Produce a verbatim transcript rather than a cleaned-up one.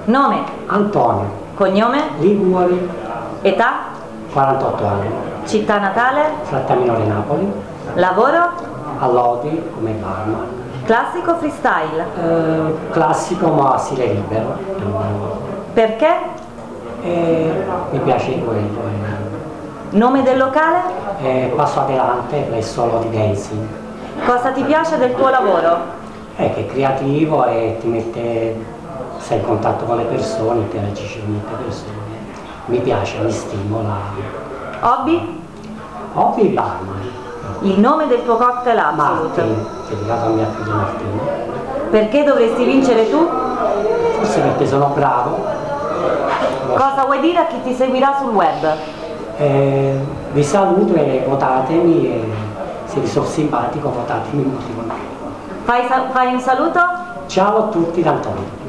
Nome? Antonio. Cognome? Liguori. Età? quarantotto anni. Città natale? Frattaminore Napoli. Lavoro? A Lodi come barman. Classico o freestyle? Eh, classico ma stile libero. Perché? E mi piace quello. Nome del locale? E passo adelante presso Lodi Dancing. Cosa ti piace del tuo lavoro? È che è creativo e ti mette, sei in contatto con le persone, interagisci con molte persone. Mi piace, mi stimola. Hobby? Hobby barman. Il nome del tuo cocktail Absolute? Martin, dedicato a mia figlia Martina. Perché dovresti vincere tu? Forse perché sono bravo. Cosa vuoi dire a chi ti seguirà sul web? Eh, vi saluto e votatemi, e se vi sono simpatico votatemi. Fai, fai un saluto? Ciao a tutti da Antonio.